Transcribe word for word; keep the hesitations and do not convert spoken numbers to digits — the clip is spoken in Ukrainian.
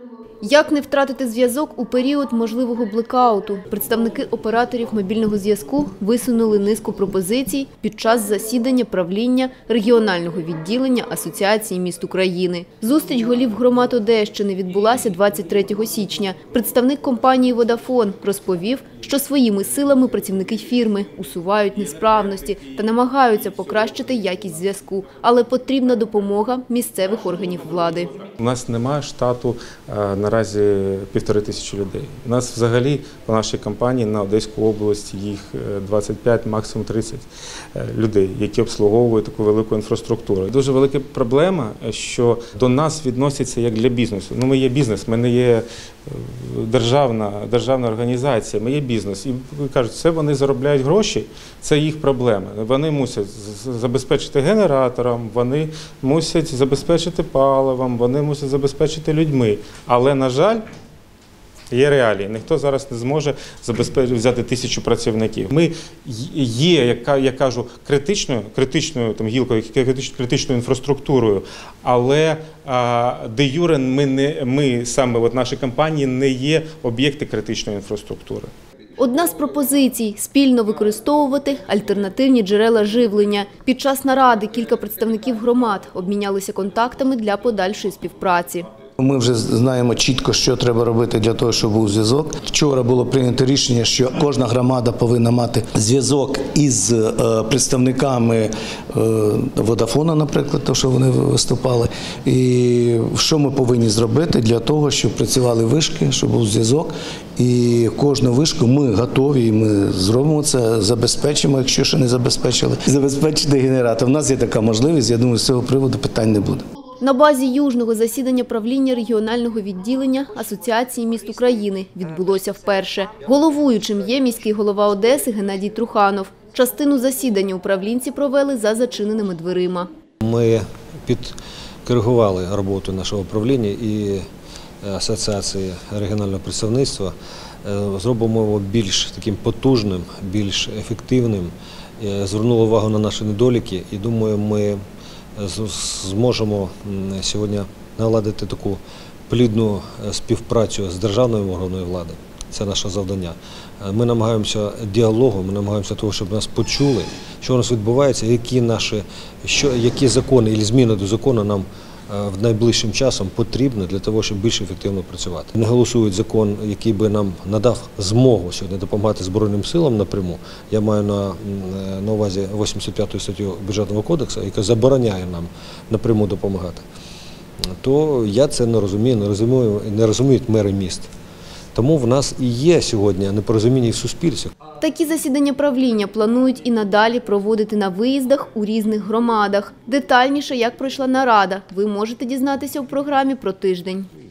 Як не втратити зв'язок у період можливого блекауту? Представники операторів мобільного зв'язку висунули низку пропозицій під час засідання правління регіонального відділення Асоціації міст України. Зустріч голів громад Одещини відбулася двадцять третього січня. Представник компанії «Водафон» розповів, що своїми силами працівники фірми усувають несправності та намагаються покращити якість зв'язку, але потрібна допомога місцевих органів влади. У нас немає штату наразі півтори тисячі людей. У нас взагалі по нашій компанії на Одеську область їх двадцять п'ять, максимум тридцять людей, які обслуговують таку велику інфраструктуру. Дуже велика проблема, що до нас відносяться як для бізнесу. Ну, ми є бізнес, ми не є державна, державна організація, ми є бізнес. І кажуть, це вони заробляють гроші, це їх проблеми. Вони мусять забезпечити генератором, вони мусять забезпечити паливом, вони мусять забезпечити людьми. Але, на жаль, є реалії. Ніхто зараз не зможе забезпечити, взяти тисячу працівників. Ми є, як я кажу, критичною, критичною там, гілкою, критичною інфраструктурою, але а, де юре ми, не, ми саме, от наші компанії, не є об'єкти критичної інфраструктури. Одна з пропозицій – спільно використовувати альтернативні джерела живлення. Під час наради кілька представників громад обмінялися контактами для подальшої співпраці. Ми вже знаємо чітко, що треба робити для того, щоб був зв'язок. Вчора було прийнято рішення, що кожна громада повинна мати зв'язок із представниками Водафона, наприклад, то, що вони виступали. І що ми повинні зробити для того, щоб працювали вишки, щоб був зв'язок. І кожну вишку ми готові, ми зробимо це, забезпечимо, якщо ще не забезпечили. Забезпечити генератор. У нас є така можливість, я думаю, з цього приводу питань не буде. На базі южного засідання правління регіонального відділення Асоціації міст України відбулося вперше. Головуючим є міський голова Одеси Геннадій Труханов. Частину засідання управлінці провели за зачиненими дверима. Ми підкоригували роботу нашого управління і Асоціації регіонального представництва. Зробимо його більш таким потужним, більш ефективним. Звернули увагу на наші недоліки і, думаю, ми зможемо сьогодні наладити таку плідну співпрацю з державною органою влади. Це наше завдання. Ми намагаємося діалогу, ми намагаємося того, щоб нас почули, що у нас відбувається, які наші, що, які закони і зміни до закону нам в найближчим часом потрібно для того, щоб більш ефективно працювати. Не голосують закон, який би нам надав змогу сьогодні допомагати Збройним силам напряму. Я маю на, на увазі вісімдесят п'яту статтю Бюджетного кодексу, яка забороняє нам напряму допомагати. То я це не розумію, не розумію, не розуміють мери міст. Тому в нас і є сьогодні непорозуміння в суспільстві. Такі засідання правління планують і надалі проводити на виїздах у різних громадах. Детальніше, як пройшла нарада, ви можете дізнатися у програмі про тиждень.